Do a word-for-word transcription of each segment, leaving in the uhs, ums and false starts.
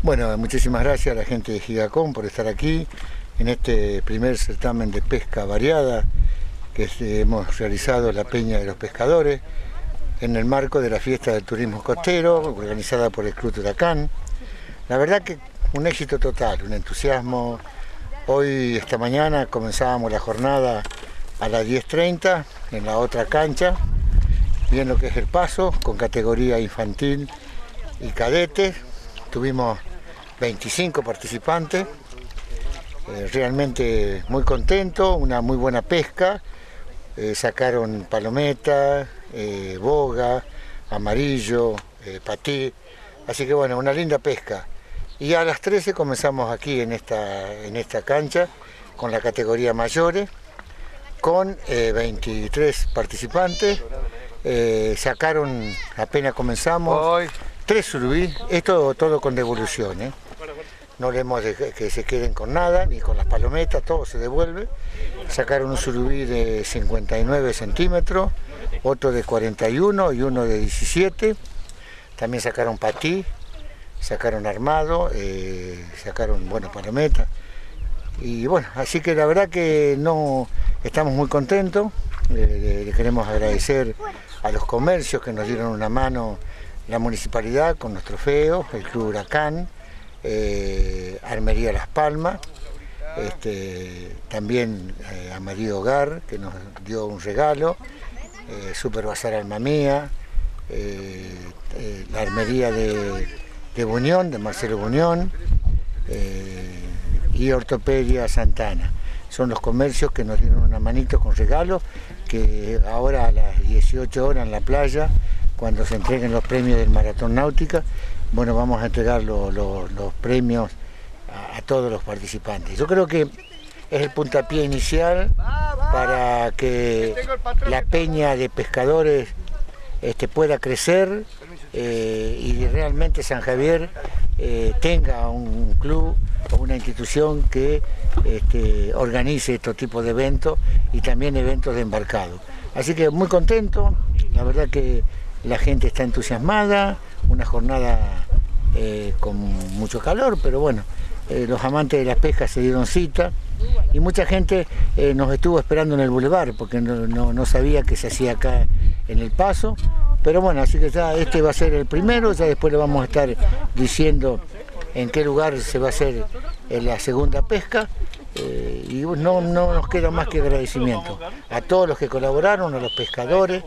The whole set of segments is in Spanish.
Bueno, muchísimas gracias a la gente de Gigacom por estar aquí en este primer certamen de pesca variada que hemos realizado en la Peña de los Pescadores en el marco de la fiesta del turismo costero organizada por el Club Huracán. La verdad que un éxito total, un entusiasmo. Hoy, esta mañana, comenzábamos la jornada a las diez treinta en la otra cancha, bien lo que es el paso, con categoría infantil y cadete. Tuvimos veinticinco participantes, eh, realmente muy contentos, una muy buena pesca, eh, sacaron palometa, eh, boga, amarillo, eh, patí, así que bueno, una linda pesca. Y a las trece comenzamos aquí en esta, en esta cancha con la categoría mayores, con eh, veintitrés participantes, eh, sacaron, apenas comenzamos, tres surubí, esto todo con devolución, ¿eh? No le hemos dejado que se queden con nada, ni con las palometas, todo se devuelve. Sacaron un surubí de cincuenta y nueve centímetros, otro de cuarenta y uno y uno de diecisiete. También sacaron patí, sacaron armado, eh, sacaron, bueno, palometas. Y bueno, así que la verdad que no estamos muy contentos. Eh, le queremos agradecer a los comercios que nos dieron una mano, la municipalidad con los trofeos, el Club Huracán, eh, Armería Las Palmas, este, también eh, a Marido Hogar, que nos dio un regalo, eh, Super Bazar Alma Mía, eh, eh, la Armería de, de Buñón, de Marcelo Buñón, eh, y Ortopedia Santana. Son los comercios que nos dieron una manito con regalos, que ahora a las dieciocho horas en la playa, cuando se entreguen los premios del Maratón Náutica, bueno, vamos a entregar lo, lo, los premios a, a todos los participantes. Yo creo que es el puntapié inicial para que la peña de pescadores este, pueda crecer eh, y realmente San Javier eh, tenga un club o una institución que este, organice estos tipos de eventos y también eventos de embarcado. Así que muy contento, la verdad que la gente está entusiasmada, una jornada eh, con mucho calor, pero bueno, eh, los amantes de la pesca se dieron cita y mucha gente eh, nos estuvo esperando en el bulevar porque no, no, no sabía que se hacía acá en el paso, pero bueno, así que ya este va a ser el primero, ya después le vamos a estar diciendo en qué lugar se va a hacer la segunda pesca. Eh, y no, no nos queda más que agradecimiento a todos los que colaboraron, a los pescadores,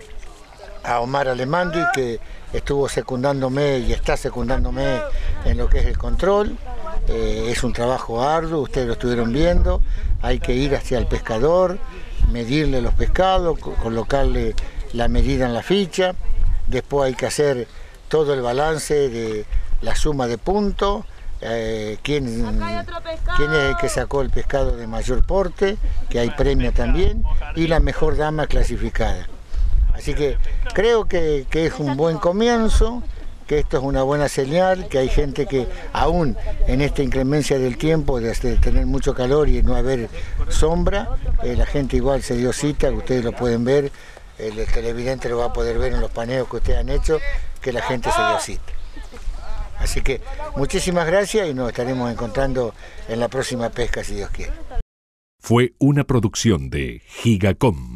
a Omar Alemandi, que estuvo secundándome y está secundándome en lo que es el control. Eh, es un trabajo arduo, ustedes lo estuvieron viendo, hay que ir hacia el pescador, medirle los pescados, colocarle la medida en la ficha, después hay que hacer todo el balance de la suma de puntos, eh, quién, quién es el que sacó el pescado de mayor porte, que hay premio también, y la mejor dama clasificada. Así que creo que, que es un buen comienzo, que esto es una buena señal, que hay gente que aún en esta inclemencia del tiempo, de tener mucho calor y no haber sombra, eh, la gente igual se dio cita, ustedes lo pueden ver, el televidente lo va a poder ver en los paneos que ustedes han hecho, que la gente se dio cita. Así que muchísimas gracias y nos estaremos encontrando en la próxima pesca si Dios quiere. Fue una producción de Gigacom.